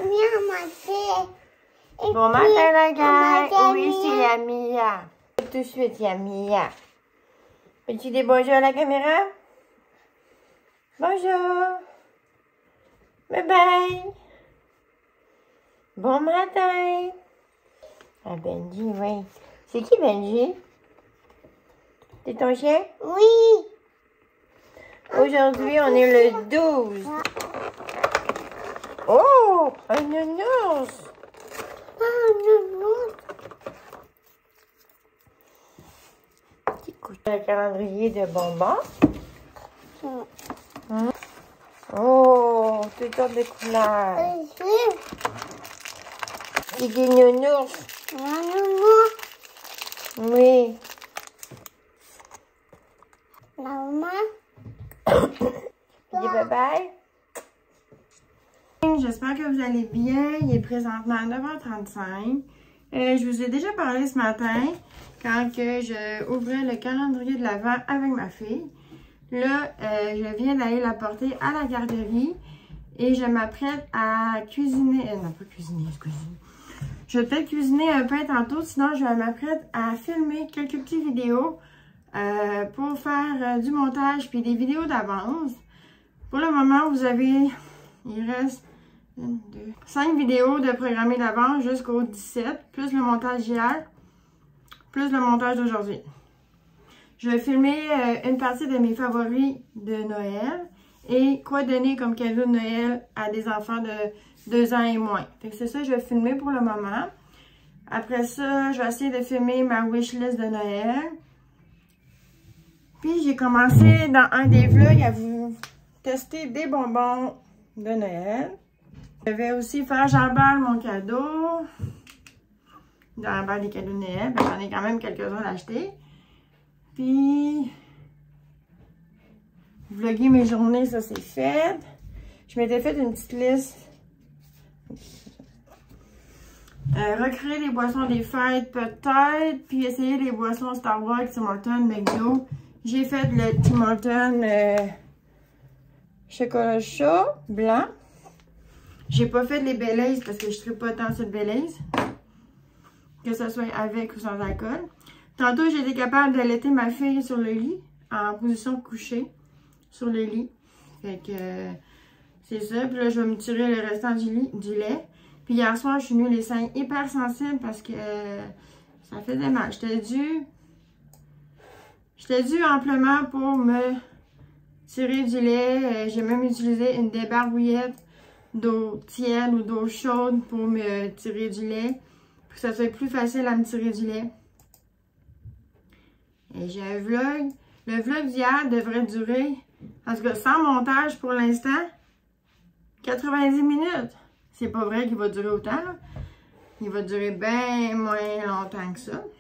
Bon matin, la gang. Oui, c'est Yamia. Tout de suite, Yamia. Peux-tu dire bonjour à la caméra? Bonjour. Bye bye. Bon matin. Ah, Benji, oui. C'est qui, Benji? C'est ton chien? Oui. Aujourd'hui, on est le 12. Oh, un nounours. Écoute, un calendrier de bonbons. Oh, toutes sortes de couleurs. Et des nounours. Oui. Dis bye bye. J'espère que vous allez bien. Il est présentement 9h35. Je vous ai déjà parlé ce matin quand que je ouvrais le calendrier de l'Avent avec ma fille. Là, je viens d'aller la porter à la garderie et je m'apprête à cuisiner. Non, pas cuisiner, excusez-moi. Je vais peut-être cuisiner un pain tantôt, sinon je m'apprête à filmer quelques petites vidéos pour faire du montage puis des vidéos d'avance. Pour le moment, vous avez, il reste 5 vidéos de programmer d'avance jusqu'au 17, plus le montage d'hier, plus le montage d'aujourd'hui. Je vais filmer une partie de mes favoris de Noël et quoi donner comme cadeau de Noël à des enfants de 2 ans et moins. C'est ça que je vais filmer pour le moment. Après ça, je vais essayer de filmer ma wishlist de Noël. Puis j'ai commencé dans un des vlogs à vous tester des bonbons de Noël. Je vais aussi faire j'emballe mon cadeau. J'emballe des cadeaux de Noël. J'en ai quand même quelques-uns à acheter. Puis, vlogger mes journées, ça c'est fait. Je m'étais fait une petite liste. Recréer les boissons des fêtes peut-être. Puis essayer les boissons Star Wars, Tim Hortons, McDo. J'ai fait le Tim Hortons chocolat chaud, blanc. J'ai pas fait les Baileys parce que je ne pas tant sur le Baileys. Que ce soit avec ou sans alcool. Tantôt, j'ai été capable d'allaiter ma fille sur le lit, en position couchée, sur le lit. Fait que c'est ça. Puis là, je vais me tirer le restant du lait. Puis hier soir, je suis venue les seins hyper sensibles parce que ça faisait mal. J'étais due amplement pour me tirer du lait. J'ai même utilisé une débarbouillette d'eau tiède ou d'eau chaude pour me tirer du lait. Pour que ça soit plus facile à me tirer du lait. Et j'ai un vlog. Le vlog d'hier devrait durer, en tout cas sans montage pour l'instant, 90 minutes. C'est pas vrai qu'il va durer autant. Il va durer bien moins longtemps que ça.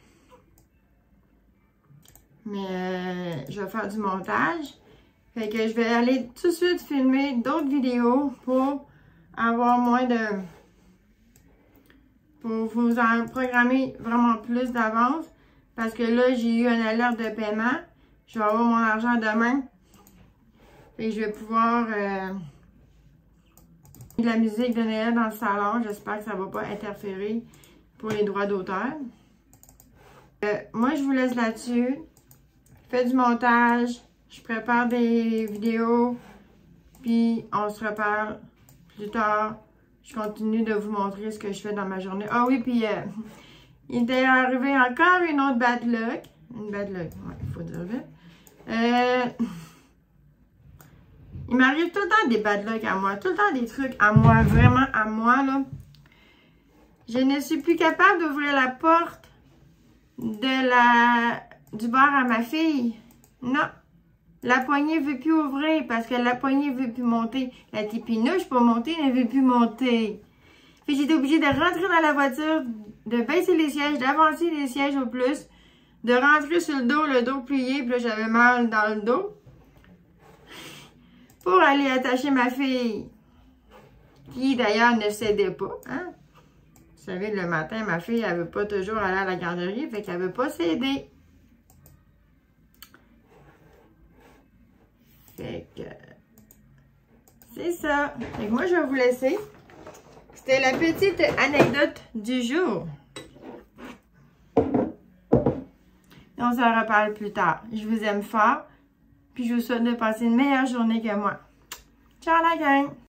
Mais je vais faire du montage. Fait que je vais aller tout de suite filmer d'autres vidéos pour avoir moins de... pour vous en programmer vraiment plus d'avance. Parce que là, j'ai eu une alerte de paiement. Je vais avoir mon argent demain. Et je vais pouvoir de la musique de Noël dans le salon. J'espère que ça ne va pas interférer pour les droits d'auteur. Moi, je vous laisse là-dessus. Je fais du montage. Je prépare des vidéos. Puis, on se reparle plus tard. Je continue de vous montrer ce que je fais dans ma journée. Ah oui, puis... il était arrivé encore une autre bad luck. Une bad luck, ouais, il faut dire vite. Il m'arrive tout le temps des bad luck à moi. Tout le temps des trucs à moi, vraiment à moi, là. Je ne suis plus capable d'ouvrir la porte du bar à ma fille. Non. La poignée ne veut plus ouvrir parce que la poignée ne veut plus monter. La tipinouche pour monter ne veut plus monter. Puis j'étais obligée de rentrer dans la voiture, de baisser les sièges, d'avancer les sièges au plus, de rentrer sur le dos plié, puis là j'avais mal dans le dos, pour aller attacher ma fille, qui d'ailleurs ne cédait pas, hein. Vous savez, le matin, ma fille, elle ne veut pas toujours aller à la garderie, fait qu'elle ne veut pas céder. Fait que, c'est ça. Fait que moi, je vais vous laisser. C'était la petite anecdote du jour. On se reparle plus tard. Je vous aime fort. Puis je vous souhaite de passer une meilleure journée que moi. Ciao la gang!